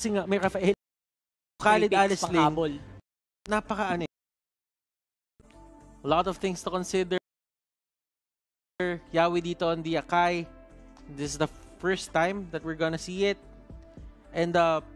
Kasi nga, may Rafael, Khalid Alice Lane, napaka-ano eh. A lot of things to consider. Yawi dito on the Akai. This is the first time that we're gonna see it. And,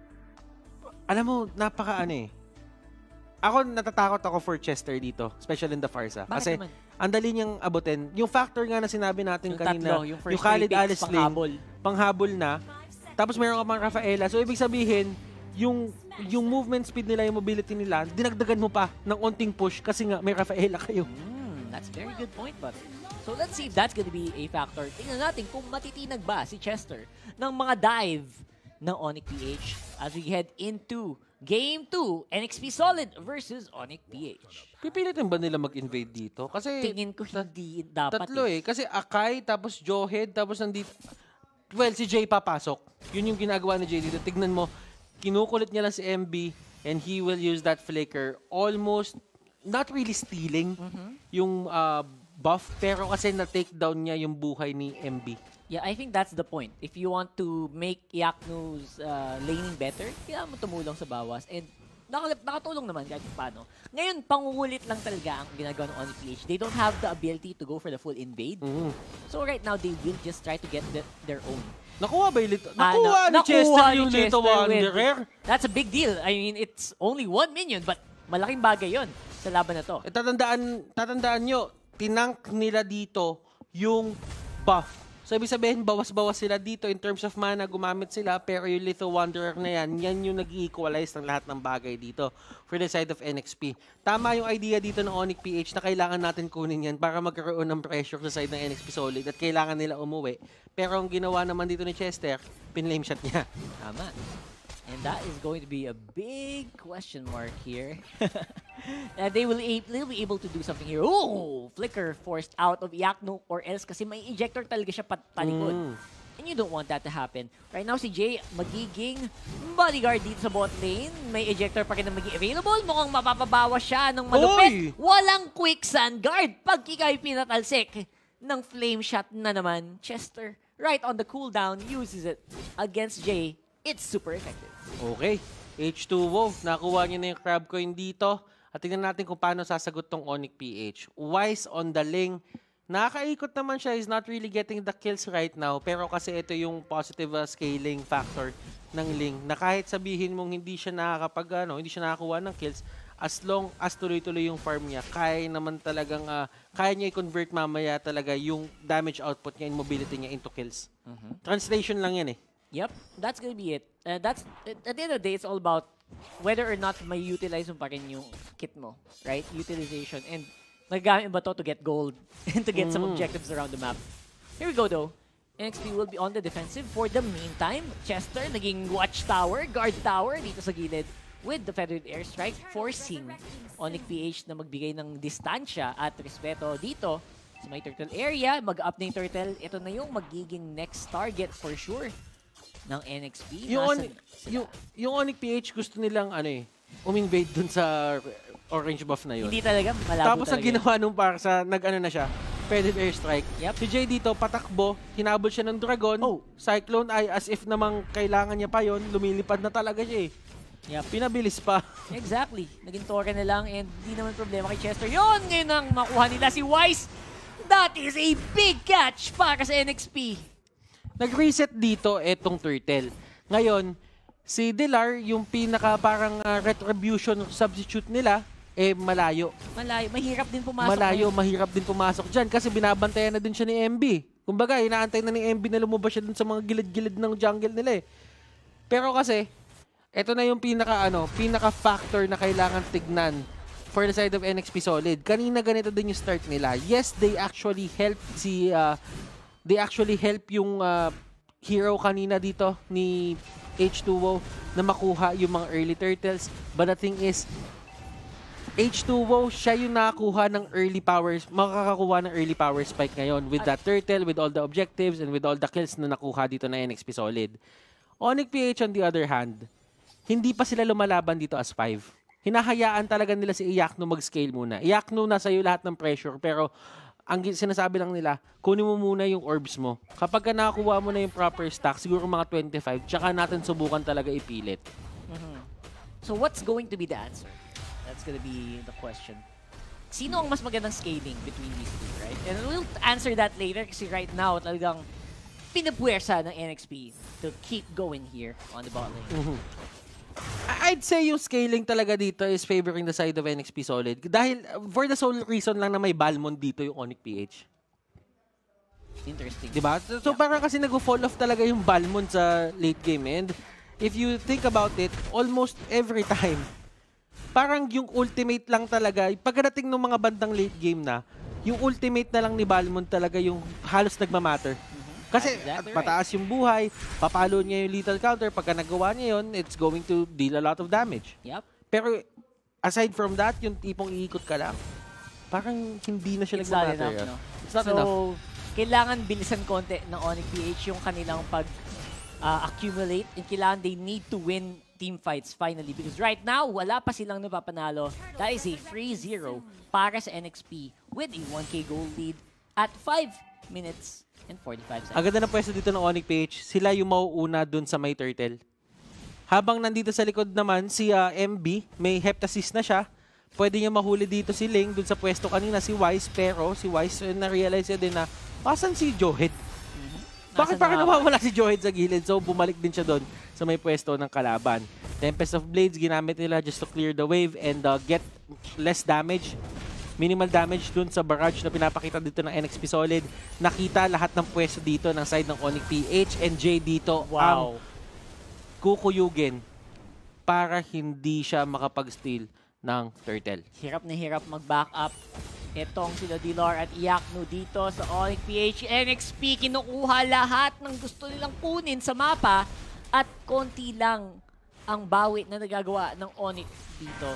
alam mo, napaka-ano eh. Ako, natatakot ako for Chester dito, especially in the Farsa. Kasi, ang dali niyang abutin. Yung factor nga na sinabi natin yung kanina, yung Khalid Alice Lane, panghabol na. Tapos meron ka pang Rafaela. So, ibig sabihin, yung movement speed nila, yung mobility nila, dinagdagan mo pa ng onting push kasi nga may Rafaela kayo. That's a very good point, but so let's see if that's gonna be a factor. Tingnan natin kung matitinag ba si Chester ng mga dive ng Onyx PH as we head into Game 2, NXP Solid versus Onyx PH. Pipilitin ba nila mag-invade dito? Kasi tingin ko hindi dapat. Tatlo eh. Kasi Akai, tapos Johead, tapos nandito. Well, si Jay papasok. Yun yung ginagawa ni Jay dito. Tignan mo, kinukulit niya lang si MB and he will use that flicker. Almost, not really stealing yung buff, pero kasi na-takedown niya yung buhay ni MB. Yeah, I think that's the point. If you want to make Yaknu's laning better, kailangan mo tumulong sa bawas. And nakatulong naman kahit paano. Ngayon, pangungulit lang talaga ang ginagawa ng Onyx PH. They don't have the ability to go for the full invade. So right now, they will just try to get their own. Nakuha ba yung Lito? Nakuha ni Chester yung Lito Wanderer? That's a big deal. I mean, it's only 1 minion, but malaking bagay yon sa laban na to. Tatandaan nyo, tinank nila dito yung buff. So, ibig sabihin, bawas-bawas sila dito in terms of mana, gumamit sila, pero yung Lito Wanderer na yan yung nag-equalize ng lahat ng bagay dito for the side of NXP. Tama yung idea dito ng Onyx PH na kailangan natin kunin yan para magkaroon ng pressure sa side ng NXP Solid at kailangan nila umuwi. Pero ang ginawa naman dito ni Chester, pinlame shot niya. Tama. And that is going to be a big question mark here. They will be able to do something here. Oh! Flicker forced out of Yaknu or else kasi may ejector talaga siya palikod. And you don't want that to happen. Right now si Jay magiging bodyguard dito sa bot lane. May ejector pa rin na magiging available. Mukhang mapapabawas siya ng malupit. Walang quick sand guard. Pag ikaw'y pinatalsik ng flame shot na naman, Chester right on the cooldown uses it against Jay. It's super effective. Okay. H2O. Nakuha niya na yung crab coin dito. At tingnan natin kung paano sasagot tong Onyx PH. Wise on the Ling. Nakakaikot naman siya. He's not really getting the kills right now. Pero kasi ito yung positive scaling factor ng Ling. Na kahit sabihin mong hindi siya hindi siya nakakuha ng kills, as long as tuloy-tuloy yung farm niya, kaya naman talagang, kaya niya i-convert mamaya talaga yung damage output niya and mobility niya into kills. Translation lang yan eh. Yep, that's gonna be it. That's at the end of the day, it's all about whether or not may utilize mo pa rin yung kit mo, right? Utilization. And magagamit ba to get gold and to get some objectives around the map. Here we go though. NXP will be on the defensive for the meantime. Chester naging watchtower, guard tower dito sa gilid with the feathered airstrike, forcing Onyx PH na magbigay ng distansya at respeto dito sa may turtle area. Mag-up na yung turtle. Ito na yung magiging next target for sure ng NXP. Yung Onyx PH gusto nilang uminvade dun sa orange buff na yun. Hindi talaga, malabo. Tapos ang ginawa nung Parsa, nag-ano na siya, feathered airstrike. Yep. Si Jay dito, patakbo, hinabol siya ng dragon. Cyclone ay as if namang kailangan niya pa yon, lumilipad na talaga siya eh. Yep. Pinabilis pa. Exactly. Naging tore na lang and hindi naman problema kay Chester. Yun, ngayon ang makuha nila si Wise. That is a big catch para sa NXP. Nag-reset dito etong turtle. Ngayon, si Delar, yung pinaka parang retribution substitute nila, malayo. Malayo. Mahirap din pumasok. Mahirap din pumasok dyan kasi binabantayan na din siya ni MB. Kumbaga, inaantay na ni MB na lumabas siya dun sa mga gilid-gilid ng jungle nila eh. Pero kasi, eto na yung pinaka-factor na kailangan tignan for the side of NXP Solid. Kanina ganito din yung start nila. Yes, they actually help yung hero kanina dito ni H2O na makuha yung mga early turtles. But the thing is, H2O, siya yung nakakuha ng early powers, makakakuha ng early power spike ngayon with that turtle, with all the objectives, and with all the kills na nakuha dito na NXP Solid. Onyx PH on the other hand, hindi pa sila lumalaban dito as 5. Hinahayaan talaga nila si Iyaknu mag-scale muna. Iyaknu, nasa iyo lahat ng pressure, pero sinasabi lang nila, kunin mo muna yung orbs mo. Kapag ka nakakuha mo na yung proper stack, siguro mga 25, tsaka natin subukan talaga ipilit. So what's going to be the answer? That's gonna be the question. Sino ang mas magandang scaling between these two, right? And we'll answer that later kasi right now, talagang pinapuwersa ng NXP to keep going here on the bot lane. I'd say yung scaling talaga dito is favoring the side of NXP Solid. Dahil for the sole reason lang na may Balmond dito yung Onyx PH. Interesting. Diba? So parang kasi nag-fall off talaga yung Balmond sa late game. And if you think about it, almost every time, parang yung ultimate lang talaga, pagdating ng mga bandang late game na, yung ultimate na lang ni Balmond talaga yung halos nagmamatter. Kasi exactly pataas yung buhay, papalo niya yung lethal counter, pagka nagawa niya yun, it's going to deal a lot of damage. Yep. Pero aside from that, yung tipong iikot ka lang, parang hindi na siya It's not nagmamatter. enough, no? It's not so, enough. kailangan bilisan konti ng Onyx PH yung kanilang pag-accumulate and kailangan they need to win team fights finally because right now, wala pa silang napapanalo. That is a 3-0 para sa NXP with a 1K gold lead at 5 minutes and 45 seconds. Ang ganda ng pwesto dito ng Onyx PH, sila yung mauuna dun sa may turtle. Habang nandito sa likod naman, si MB, may heptasis na siya. Pwede niya mahuli dito si Ling dun sa pwesto kanina, si Wise. Pero si Wise, na-realize niya din na, pasan si Johead? Bakit parang nawawala si Johead sa gilid? So bumalik din siya dun sa may pwesto ng kalaban. Tempest of Blades, ginamit nila just to clear the wave and get less damage. Minimal damage dun sa barrage na pinapakita dito ng NXP Solid. Nakita lahat ng pwesto dito ng side ng Onyx PH and J dito ang kukuyugin para hindi siya makapag-steal ng turtle. Hirap na hirap mag-back up. Itong sila Dilar at Iakno dito sa Onyx PH. NXP kinukuha lahat ng gusto nilang kunin sa mapa at konti lang ang bawi na nagagawa ng Onyx dito.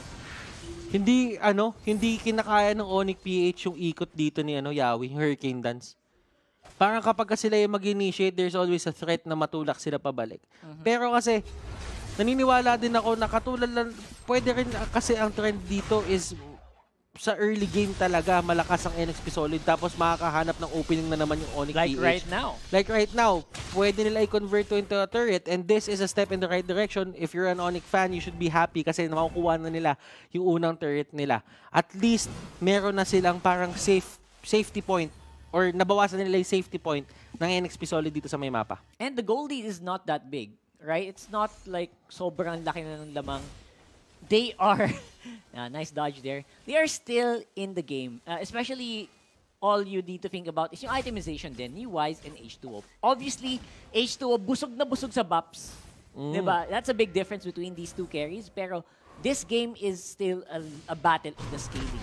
Hindi kinakaya ng Onyx PH yung ikot dito ni Yawi, Hurricane Dance. Parang kapag sila yung mag-initiate, there's always a threat na matulak sila pabalik. Pero kasi, naniniwala din ako na katulad lang, pwede rin kasi ang trend dito is sa early game talaga, malakas ang NXP Solid tapos makakahanap ng opening na naman yung Onyx PH. Like right now, pwede nila i-convert to into a turret and this is a step in the right direction. If you're an Onyx fan, you should be happy kasi makukuha na nila yung unang turret nila. At least, meron na silang parang safety point or nabawasan nila yung safety point ng NXP Solid dito sa may mapa. And the goal lead is not that big, right? It's not like sobrang laki na ng lamang. They are, nice dodge there, they are still in the game. Especially, all you need to think about is yung itemization din, ni Wise and H2O. Obviously, H2O busog na busog sa buffs. Diba? That's a big difference between these two carries. Pero, this game is still a battle of the scaling.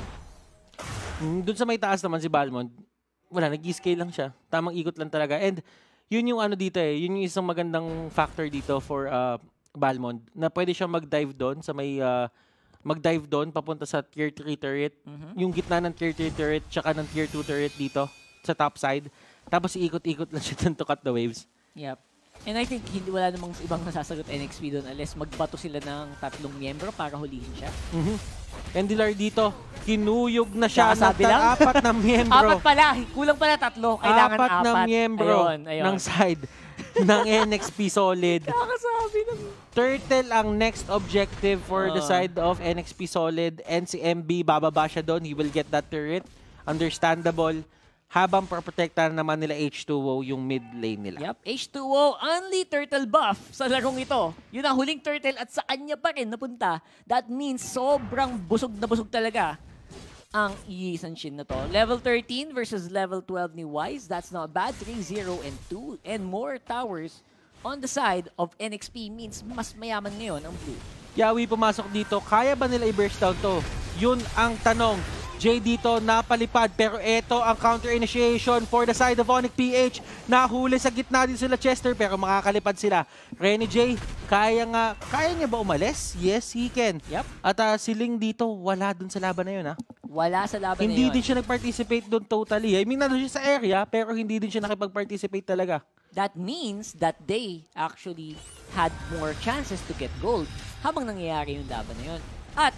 Doon sa may taas naman si Balmond, wala, nag-scale lang siya. Tamang ikot lang talaga. And yun yung dito yun yung isang magandang factor dito for Balmond na pwede siya mag-dive doon sa may mag-dive doon papunta sa tier 3 turret. Yung gitna ng tier 3 turret tsaka ng tier 2 turret dito sa top side. Tapos iikot-ikot lang siya to cut the waves. Yep. And I think wala namang ibang masasagot NXP doon unless magbato sila ng 3 miyembro para hulihin siya. And Dilar dito, kinuyog na siya ng 4 na miyembro. 4 pala, kulang pala 3. Kailangan 4 na miyembro ayun. ng side ng NXP Solid. Kakasabi ng Turtle ang next objective for the side of NXP Solid and si MB bababa siya doon. He will get that turret. Understandable. Habang protektahan naman nila H2O yung mid lane nila. Yep, H2O only turtle buff sa larong ito. Yun ang huling turtle at sa kanya pa rin napunta. That means sobrang busog na busog talaga ang Yi Sanshin na to. Level 13 versus level 12 ni Wise. That's not bad. 3-0 and 2 and more towers on the side of NXP means mas mayaman ngayon ang blue. Yawi pumasok dito. Kaya ba nila i-burst down to? Yun ang tanong. Jay dito napalipad pero ito ang counter initiation for the side of Onyx PH. Nahuli sa gitna din sila Chester pero makakalipad sila. Renny J, kaya niya ba umalis? Yes, he can. Yep. At si Ling dito wala dun sa laban na yun. Wala sa laban na yun. Hindi din siya nag-participate doon totally. I mean, nandun siya sa area pero hindi din siya nakipag-participate talaga. That means that they actually had more chances to get gold habang nangyayari yung laban na yun. At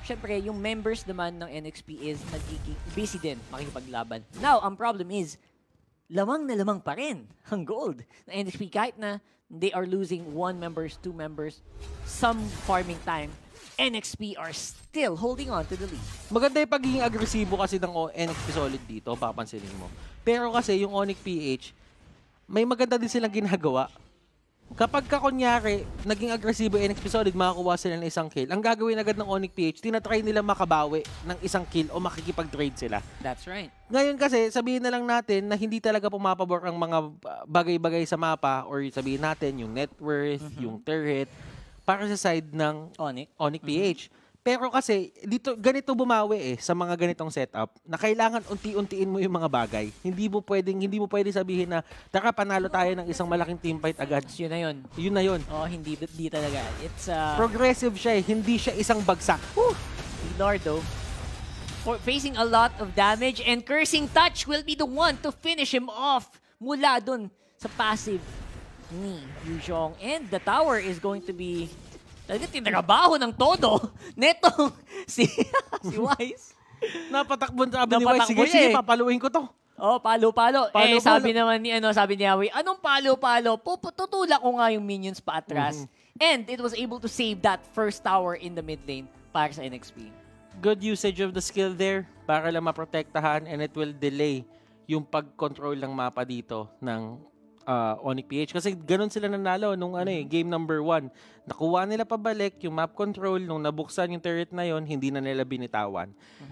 syempre, yung members naman ng NXP is nagiging busy din makikipaglaban. Now, ang problem is, lamang na lamang pa rin ang gold ng NXP kahit na they are losing 1 members, 2 members, some farming time. NXP are still holding on to the lead. Maganda yung pagiging agresibo kasi ng NXP Solid dito, papansinin mo. Pero kasi yung Onyx PH, may maganda din silang ginagawa. Kapag ka kunyari, naging agresibo yung NXP Solid, makakuha sila ng isang kill. Ang gagawin agad ng Onyx PH, tinatry nila makabawi ng isang kill o makikipag-trade sila. That's right. Ngayon kasi, sabihin na lang natin na hindi talaga pumapabor ang mga bagay-bagay sa mapa or sabihin natin yung net worth, yung turret, para sa side ng Onyx PH. Pero kasi, dito, ganito bumawi sa mga ganitong setup na kailangan unti-untiin mo yung mga bagay. Hindi mo pwedeng sabihin na, taka, panalo tayo ng isang malaking teamfight agad. Yun na yun. Yun na yun. Oh, hindi talaga. It's progressive siya hindi siya isang bagsak. Lordo facing a lot of damage and Cursing Touch will be the one to finish him off mula dun sa passive ni Yuzhong. And the tower is going to be talaga tinrabaho ng todo netong si Wise. Napatakbon sabi ni Wise. Sige, papaluin ko to. Oh, palo-palo. Sabi naman ni sabi ni Yawi, anong palo-palo? Tutulak ko nga yung minions pa atras. And it was able to save that first tower in the mid lane para sa NXP. Good usage of the skill there para lang maprotektahan and it will delay yung pag-control ng mapa dito ng Onyx PH. Kasi ganun sila nanalo nung game number 1. Nakuha nila pabalik yung map control. Nung nabuksan yung turret na yon, hindi na nila binitawan.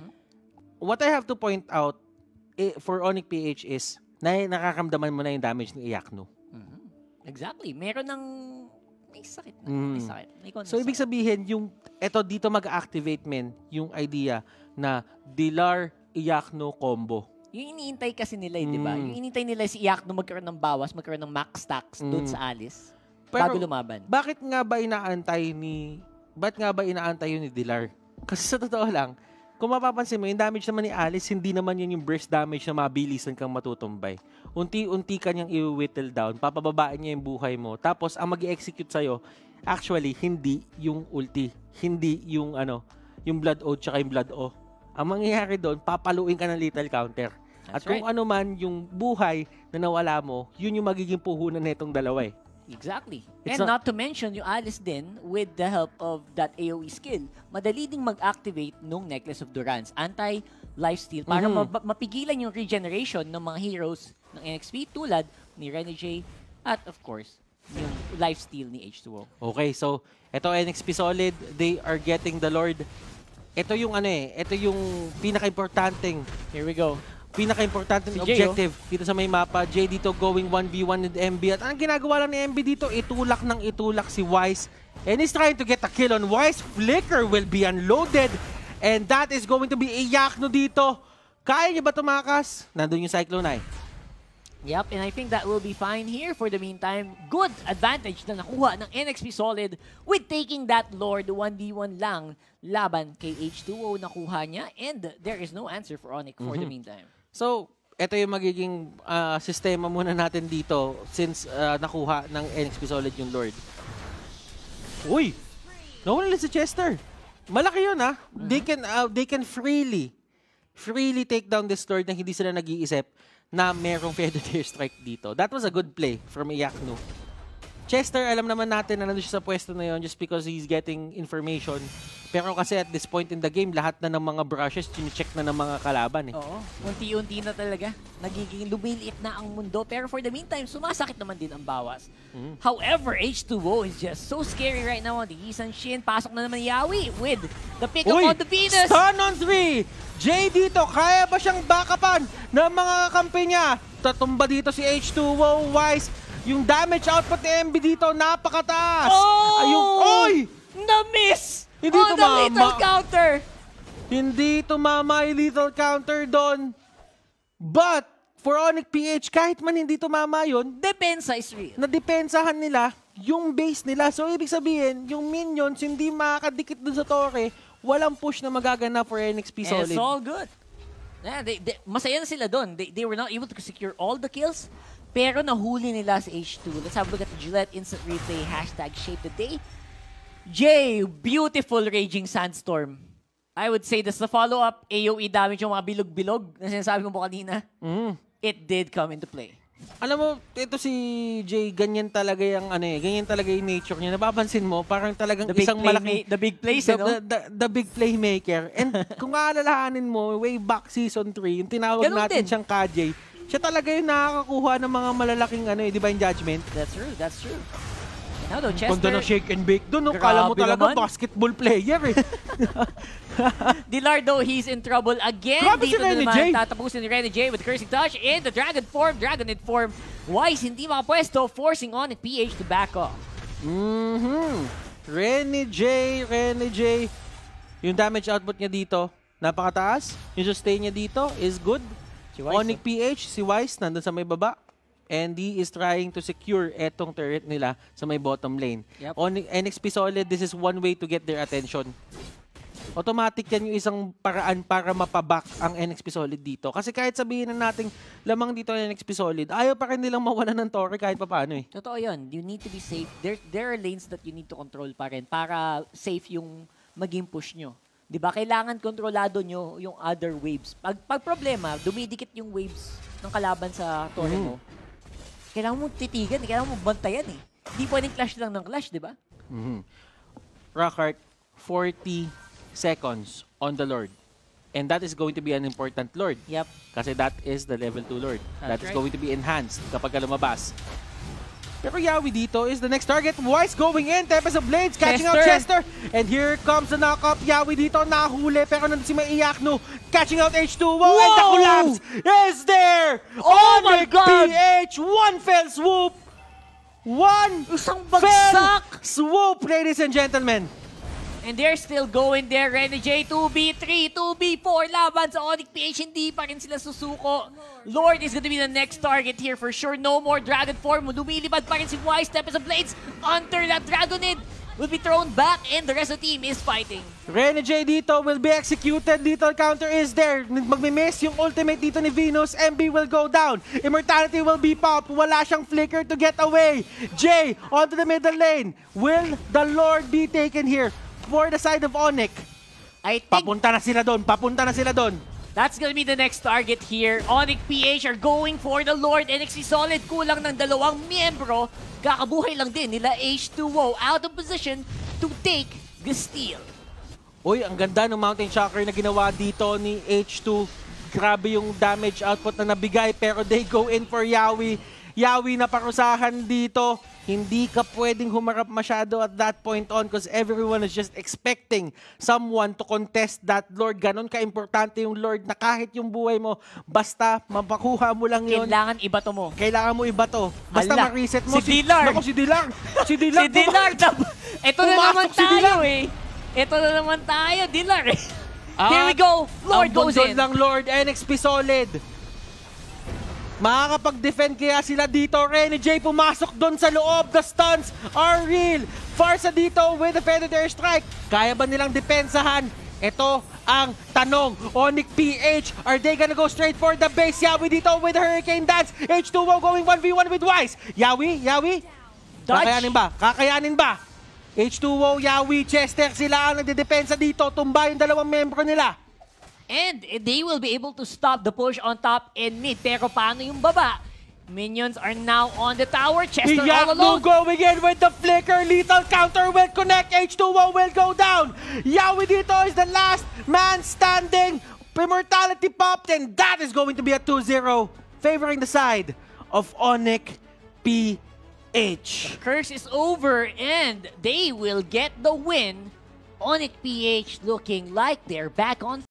What I have to point out for Onyx PH is nakakamdaman mo na yung damage ni Iyakno. Exactly. Meron ng may sakit na. May sakit. So, ibig sabihin, dito mag-activate yung idea na Dilar-Iyakno combo. Yung iniintay kasi nila, di ba? Yung iniintay nila si Iyakno magkaroon ng bawas, magkaroon ng max stacks doon sa Alice bago lumaban. Bakit nga ba inaantay yun ni Dilar? Kasi sa totoo lang, kung mapapansin mo, yung damage naman ni Alice, hindi naman yun yung burst damage na mabilisan kang matutumbay. Unti-unti kanyang i-whittle down, papababain niya yung buhay mo. Tapos, ang mag-i-execute sa'yo, actually, hindi yung ulti. Hindi yung Blood Oath tsaka yung Blood O. Ang mangyayari doon, papaluin ka ng lethal counter. At kung ano man yung buhay na nawala mo, yun yung magiging puhunan nitong dalawa . Exactly. And not to mention, yung Alice din, with the help of that AoE skill, madali ding mag-activate nung Necklace of Durance. Anti-lifesteal para mapigilan yung regeneration ng mga heroes ng NXP tulad ni Renegade at of course, yung lifesteal ni H2O. Okay, so ito NXP Solid, they are getting the Lord. Ito yung ito yung pinaka-importanting. Here we go. Pinaka-importanting objective dito sa may mapa. Jay dito going 1v1 with MB. At ang ginagawa lang ni MB dito, itulak si Wise. And he's trying to get a kill on Wise. Flicker will be unloaded. And that is going to be Iyakno dito. Kaya niya ba tumakas? Nandun yung Cyclone Eye. Yep, and I think that will be fine here for the meantime. Good advantage na nakuha ng NXP Solid with taking that Lord 1v1 lang laban kay H2O nakuha niya. And there is no answer for Onyx for the meantime. So, ito yung magiging sistema muna natin dito since nakuha ng NXP Solid yung Lord. Uy! Nawala si Chester. Malaki yun They can freely take down this Lord na hindi sila nag-iisip na merong Feather Strike dito. That was a good play from Iyakno. Chester, alam naman natin na nandun siya sa pwesto na yun just because he's getting information. Pero kasi at this point in the game, lahat na ng mga brushes, chine-check na ng mga kalaban . Oo, unti-unti na talaga. Nagiging lumiliit na ang mundo. Pero for the meantime, sumasakit naman din ang bawas. However, H2O is just so scary right now on the Isan Shin. Pasok na naman Yawi with the pick up on the Venus. Stun on 3! Jay dito, kaya ba siyang backupan ng mga kampi niya? Tatumba dito si H2O, Wise. Yung damage output ni MB dito, napakataas. Oy! Na-miss! Hindi tumama. Lethal counter. Hindi tumama yung lethal counter doon. But, for Onyx PH, kahit man hindi tumama yun, depensa is real. Nadepensahan nila yung base nila. So, ibig sabihin, yung minions hindi makakadikit dun sa torre, walang push na magaganap for NXP Solid. It's all good. Yeah, masaya na sila doon. They were not able to secure all the kills, pero nahuli nila sa H2. Let's have a look at the Gillette Instant Replay. #ShapeTheDay. Jay, beautiful Raging Sandstorm. I would say that's the follow-up AoE damage yung mga bilog-bilog na sinasabi mo po kanina. It did come into play. Alam mo, ito si Jay, ganyan talaga yung ganyan talaga yung nature niya. Napapansin mo, parang talagang isang malaking the big plays, the big playmaker. And kung aalalahanin mo, way back season 3, yung tinawag Ganun natin din. siyang Kajay, siya talaga yung nakakakuha ng mga malalaking Divine Judgment. That's true. Now though, Chester, Ganda ng shake and bake doon. Kala mo Grabe talaga naman. basketball player eh. Dilar though, he's in trouble again. Grabe si Dito na Renny naman, J. tatapusin ni Renny J with Cursing Touch in the Dragonid form. Wise hindi makapwesto, forcing on at PH to back off. Renny J. Yung damage output niya dito, napakataas. Yung sustain niya dito is good. Si Wise, Onyx PH, si Wise, nandun sa may baba. And he is trying to secure etong turret nila sa may bottom lane. Yep. NXP Solid, this is one way to get their attention. Automatic yan yung isang paraan para mapaback ang NXP Solid dito. Kasi kahit sabihin na nating lamang dito ang NXP Solid, ayaw pa rin nilang mawalan ng torre kahit papaano eh. Totoo yun. You need to be safe. There are lanes that you need to control pa rin para safe yung maging push nyo. Diba? Kailangan kontrolado nyo yung other waves. Pag problema, dumidikit yung waves ng kalaban sa torre mo. Kailangan mong titigan, kailangan mong bantayan eh. Hindi pwedeng clash lang ng clash, di ba? Rockhart, 40 seconds on the Lord. And that is going to be an important Lord. Yep. Kasi that is the level 2 Lord. That is right. going to be enhanced kapag lumabas. Pero Yawi dito is the next target. Wise going in. Tempest of Blades catching out Chester. And here comes the knock-up. Yawi dito nahuli. Pero nandun si May Iyakno catching out H2O. And the collapse is there. Oh my God! PH. One fell swoop. One Isang fell bagsak! swoop, ladies and gentlemen. And they're still going there. Renny J, 2v3, 2v4. Laban sa Onyx PH. Hindi pa rin sila susuko. Lord is gonna be the next target here for sure. No more Dragon form. Lumilipad pa rin si Wise. Tempest of Blades. Under that Dragonid will be thrown back and the rest of the team is fighting. Renny J dito will be executed. Lethal counter is there. Magmi-miss yung ultimate dito ni Venus. MB will go down. Immortality will be popped. Wala siyang flicker to get away. J onto the middle lane. Will the Lord be taken here for the side of Onyx? I think Papunta na sila doon. Papunta na sila doon. that's gonna be the next target here. Onyx PH are going for the Lord. NXT Solid kulang ng dalawang miyembro. Kakabuhay lang din nila H2O out of position to take the steal. Uy, ang ganda ng Mountain Shocker na ginawa dito ni H2. Grabe yung damage output na nabigay pero they go in for Yawi. Yawi na parusahan dito. Hindi ka pwedeng humarap masyado at that point on because everyone is just expecting someone to contest that Lord. Ganon ka-importante yung Lord na kahit yung buhay mo, basta mapakuha mo lang yun. Kailangan ibato mo. Kailangan mo iba to. Basta Hala, ma-reset mo. si Dilar. Naku, si Dilar. Si Dilar. Si Dilar. Ito na Pumasok naman si tayo Dilar. eh. Ito na naman tayo, Dilar eh. Here we go. Lord ang goes bundol in. ng Lord, NXP Solid. Makakapag-defend kaya sila dito. Renny J pumasok doon sa loob. The stuns are real. Farsa dito with the Predator Strike. Kaya ba nilang depensahan? Ito ang tanong. Onyx PH, are they gonna go straight for the base? Yawi dito with the Hurricane Dance. H2O going 1v1 with Wise. Yawi? Dodge. Kakayanin ba? Kakayanin ba? H2O, Yawi, Chester, sila ang nagdedepensa dito. Tumba yung dalawang membro nila. And they will be able to stop the push on top and mid. Pero paano yung baba? Minions are now on the tower. Chester all Iyakno alone. going in with the flicker. Lethal counter will connect. H2O will go down. Yawi dito is the last man standing. Immortality popped and that is going to be a 2-0 favoring the side of Onyx PH. Curse is over and they will get the win. Onyx PH looking like they're back on